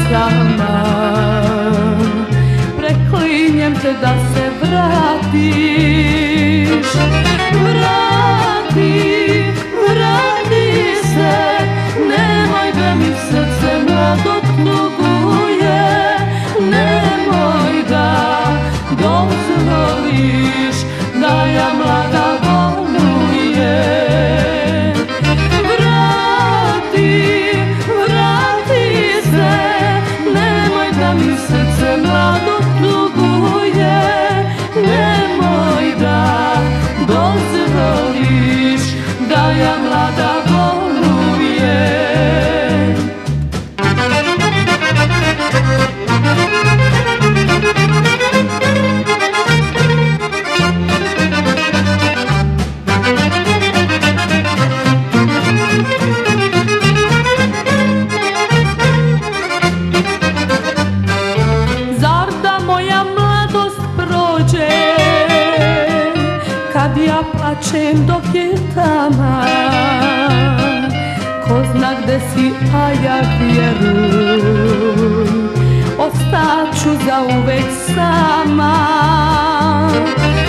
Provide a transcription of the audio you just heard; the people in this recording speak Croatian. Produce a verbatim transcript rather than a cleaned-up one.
sama. Preklinjem te da se vratiš. Vrati, vrati se, nemoj da mi srce mlado tuguje. Nemoj da dozvoliš da ja mlada bolujem. Vrati, vrati se, nemoj da mi srce mlado tuguje. Nemoj da dozvoliš da ja mlada bolujem. Zar da moja mladost prođe kad ja plačem dok je tama? Ko zna gde si, a ja vjeruj, ostaću zauvek sama.